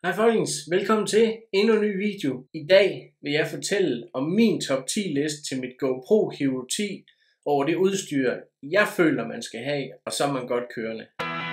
Hej folkens, velkommen til endnu en ny video. I dag vil jeg fortælle om min top 10 liste til mit GoPro Hero 10 over det udstyr, jeg føler man skal have, og så er man godt kørende.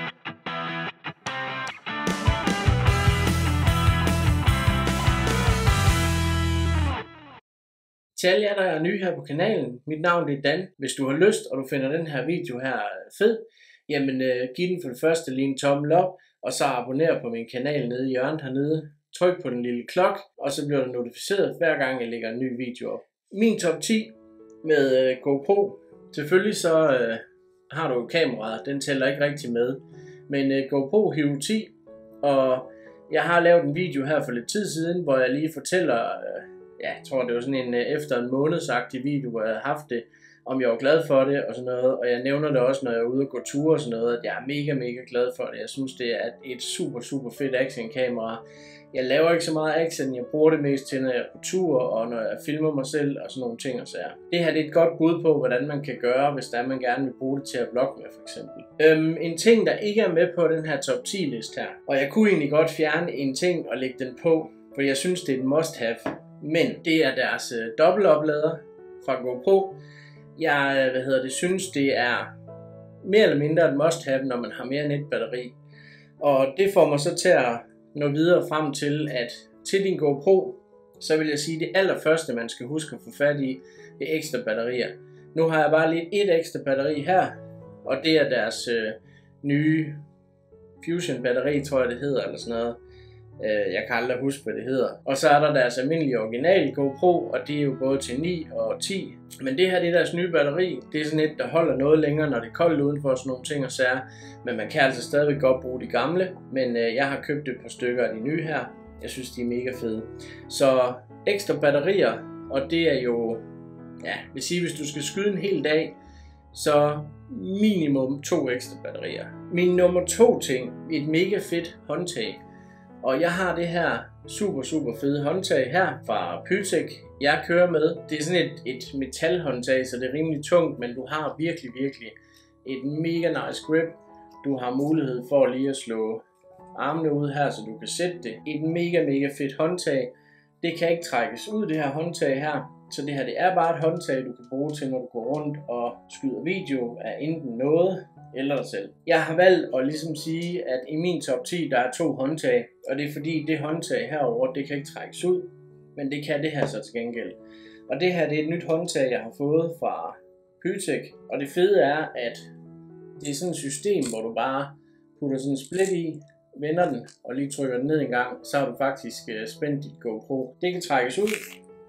Til alle jer, der er nye her på kanalen, mit navn er Dan. Hvis du har lyst, og du finder den her video her fed, jamen giv den for det første lige en tommel op, og så abonner på min kanal nede i hjørnet hernede. Tryk på den lille klokke, og så bliver du notificeret hver gang jeg lægger en ny video op. Min top 10 med GoPro. Selvfølgelig så har du kameraet, den tæller ikke rigtig med. Men GoPro Hero 10, og jeg har lavet en video her for lidt tid siden, hvor jeg lige fortæller, jeg tror det var sådan en efter en månedsagtig video, hvor jeg havde haft det, om jeg var glad for det og sådan noget, og jeg nævner det også, når jeg er ude og gå ture og sådan noget, at jeg er mega glad for det. Jeg synes, det er et super fedt actionkamera. Jeg laver ikke så meget action, jeg bruger det mest til, når jeg er på tur, og når jeg filmer mig selv og sådan nogle ting og sager. Det her det er et godt bud på, hvordan man kan gøre, hvis der man gerne vil bruge det til at vlogge med, for eksempel. En ting, der ikke er med på den her top 10 liste her, og jeg kunne egentlig godt fjerne en ting og lægge den på, for jeg synes, det er et must have, men det er deres dobbeltoplader fra GoPro. Jeg synes, det er mere eller mindre et must have, når man har mere end et batteri. Og det får mig så til at nå videre frem til, at til din GoPro, så vil jeg sige, at det allerførste, man skal huske at få fat i, det er ekstra batterier. Nu har jeg bare lige et ekstra batteri her, og det er deres nye Fusion batteri, tror jeg det hedder, eller sådan noget. Jeg kan aldrig huske, hvad det hedder. Og så er der deres almindelige original GoPro, og det er jo både til 9 og 10. Men det her, det er deres nye batteri. Det er sådan et, der holder noget længere, når det er koldt udenfor, sådan nogle ting og sager. Men man kan altså stadigvæk godt bruge de gamle. Men jeg har købt et par stykker af de nye her. Jeg synes, de er mega fede. Så ekstra batterier, og det er jo, ja, vil sige, hvis du skal skyde en hel dag, så minimum 2 ekstra batterier. Min nummer 2 ting, et mega fedt håndtag. Og jeg har det her super fede håndtag her fra Pythek, jeg kører med. Det er sådan et metalhåndtag, så det er rimelig tungt, men du har virkelig et mega nice grip. Du har mulighed for lige at slå armene ud her, så du kan sætte det. Et mega fedt håndtag. Det kan ikke trækkes ud, det her håndtag her. Så det her, det er bare et håndtag, du kan bruge til, når du går rundt og skyder video af enten noget eller dig selv. Jeg har valgt at ligesom sige, at i min top 10, der er 2 håndtag, og det er fordi, det håndtag herover, det kan ikke trækkes ud, men det kan det her så til gengæld. Og det her, det er et nyt håndtag, jeg har fået fra Pythek, og det fede er, at det er sådan et system, hvor du bare putter sådan en split i, vender den, og lige trykker den ned en gang, så har du faktisk spændt dit GoPro. Det kan trækkes ud,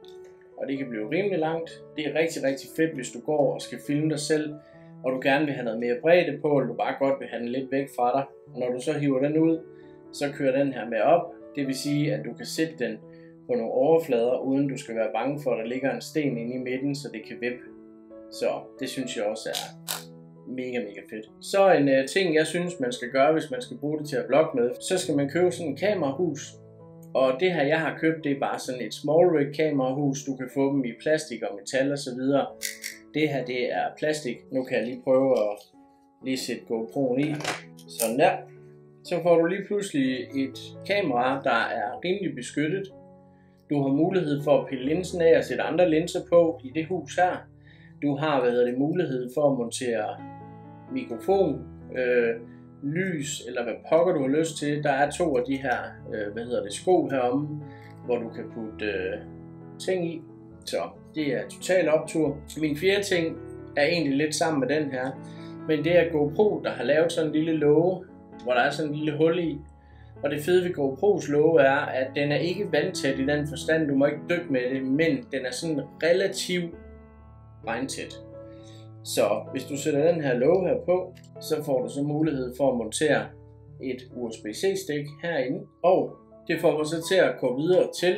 og det kan blive rimelig langt. Det er rigtig fedt, hvis du går og skal filme dig selv, og du gerne vil have noget mere bredde på, eller du bare godt vil have den lidt væk fra dig. Og når du så hiver den ud, så kører den her med op. Det vil sige, at du kan sætte den på nogle overflader, uden du skal være bange for, at der ligger en sten inde i midten, så det kan vippe. Så det synes jeg også er mega fedt. Så en ting, jeg synes, man skal gøre, hvis man skal bruge det til at vlogge med, så skal man købe sådan en kamerahus. Og det her, jeg har købt, det er bare sådan et small rig kamerahus. Du kan få dem i plastik og metal og så videre. Det her, det er plastik. Nu kan jeg lige prøve at lige sætte GoPro'en i. Sådan der. Så får du lige pludselig et kamera, der er rimelig beskyttet. Du har mulighed for at pille linsen af og sætte andre linser på i det hus her. Du har mulighed for at montere mikrofon, lys, eller hvad pokker du har lyst til. Der er 2 af de her, sko heromme, hvor du kan putte ting i. Så det er total optur. Min 4. ting er egentlig lidt sammen med den her, men det er GoPro, der har lavet sådan en lille låge, hvor der er sådan en lille hul i. Og det fede ved GoPros låge er, at den er ikke vandtæt i den forstand, du må ikke dykke med det, men den er sådan relativt regntæt. Så hvis du sætter den her låge her på, så får du så mulighed for at montere et USB-C-stik herinde. Og det får mig så til at gå videre til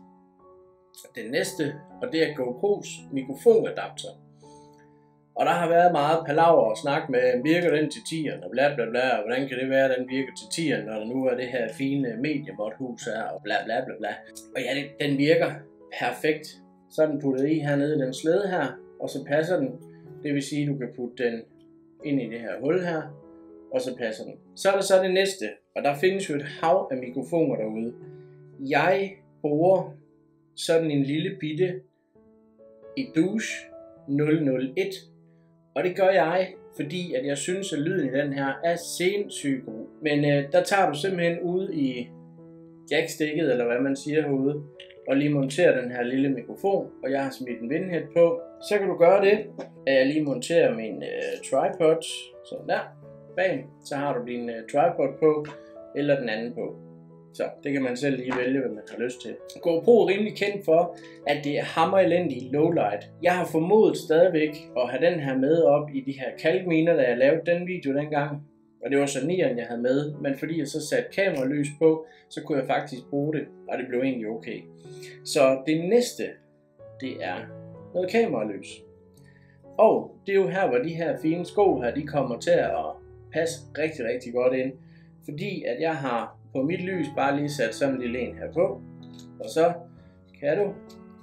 den næste, og det er GoPros mikrofonadapter. Og der har været meget palaver og snak med, virker den til 10'eren og bla, og hvordan kan det være, at den virker til 10'eren, når der nu er det her fine mediamod-hus her, og bla. Og ja, den virker perfekt. Så er den puttet i hernede i den slæde her, og så passer den. Det vil sige, at du kan putte den ind i det her hul her, og så passer den. Så er der så det næste, og der findes jo et hav af mikrofoner derude. Jeg bruger sådan en lille bitte Educe 001, og det gør jeg, fordi at jeg synes, at lyden i den her er sindssygt god. Men der tager du simpelthen ud i jackstikket, eller hvad man siger herude, og lige monterer den her lille mikrofon, og jeg har smidt en windhead på. Så kan du gøre det, at jeg lige monterer min tripod, sådan der, bag. Så har du din tripod på, eller den anden på. Så det kan man selv lige vælge, hvad man har lyst til. GoPro er rimelig kendt for, at det er hammerelendigt lowlight. Jeg har formodet stadigvæk at have den her med op i de her kalkminer, da jeg lavede den video dengang. Og det var så 9'eren, jeg havde med, men fordi jeg så satte kameralys på, så kunne jeg faktisk bruge det, og det blev egentlig okay. Så det næste, det er noget kameralys. Og det er jo her, hvor de her fine sko her, de kommer til at passe rigtig, rigtig godt ind. Fordi at jeg har på mit lys bare lige sat sådan en lille en her på. Og så kan du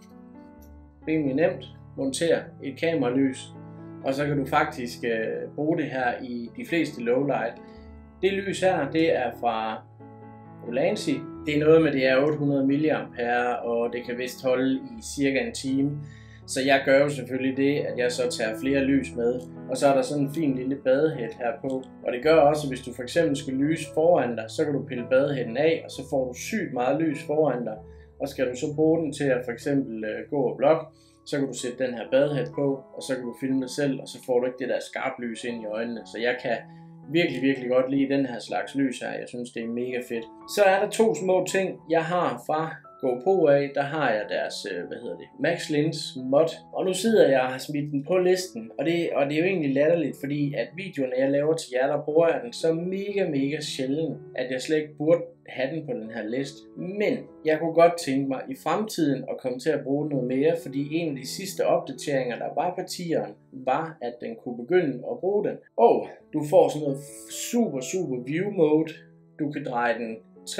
rimelig nemt montere et kameralys. Og så kan du faktisk bruge det her i de fleste lowlight. Det lys her, det er fra Ulanzi. Det er noget med, det er 800 mAh, og det kan vist holde i cirka en time. Så jeg gør jo selvfølgelig det, at jeg så tager flere lys med. Og så er der sådan en fin lille badehæt her på. Og det gør også, at hvis du for eksempel skal lyse foran dig, så kan du pille badehætten af, og så får du sygt meget lys foran dig. Og skal du så bruge den til at for eksempel gå og blogge, så kan du sætte den her badehat på, og så kan du filme dig selv, og så får du ikke det der skarpe lys ind i øjnene. Så jeg kan virkelig, virkelig godt lide den her slags lys her. Jeg synes, det er mega fedt. Så er der to små ting, jeg har fra GoPro af. Der har jeg deres, Max Lens mod. Og nu sidder jeg og har smidt den på listen. Og det er jo egentlig latterligt, fordi at videoerne, jeg laver til jer, der bruger jeg den så mega sjældent, at jeg slet ikke burde have den på den her liste. Men jeg kunne godt tænke mig i fremtiden at komme til at bruge noget mere, fordi en af de sidste opdateringer, der var på 10'eren, var, at den kunne begynde at bruge den. Og du får sådan noget super view mode. Du kan dreje den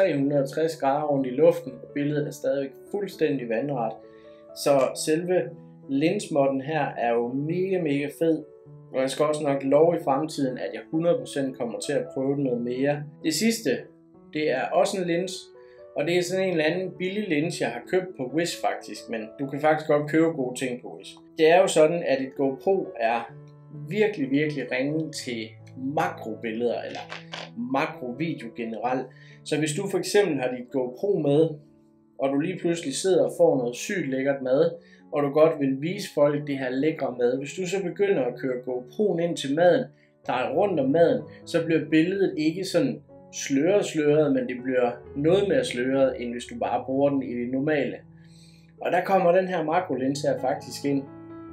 360 grader rundt i luften, og billedet er stadigvæk fuldstændig vandret. Så selve lensmodden her er jo mega fed. Og jeg skal også nok love i fremtiden, at jeg 100% kommer til at prøve noget mere. Det sidste, det er også en lens, og det er sådan en eller anden billig lens, jeg har købt på Wish faktisk, men du kan faktisk godt købe gode ting på Wish. Det er jo sådan, at et GoPro er virkelig ringe til makrobilleder, eller makrovideo generelt. Så hvis du for eksempel har dit GoPro med, og du lige pludselig sidder og får noget sygt lækkert mad, og du godt vil vise folk det her lækre mad, hvis du så begynder at køre GoPro'en ind til maden, dreje rundt om maden, så bliver billedet ikke sådan sløret, men det bliver noget mere sløret, end hvis du bare bruger den i det normale. Og der kommer den her makrolens her faktisk ind,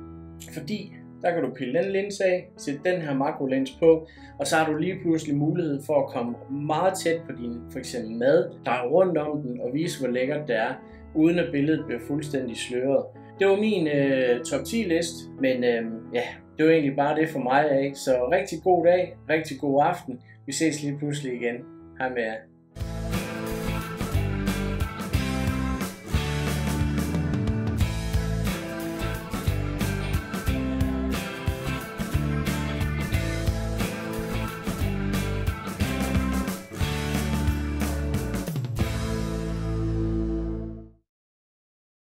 fordi der kan du pille den lens af, sætte den her makrolens på, og så har du lige pludselig mulighed for at komme meget tæt på din for eksempel mad, dreje rundt om den og vise hvor lækkert det er, uden at billedet bliver fuldstændig sløret. Det var min top 10 liste, men ja, det var egentlig bare det for mig af. Så rigtig god dag, rigtig god aften. Vi ses lige pludselig igen. Hej med jer.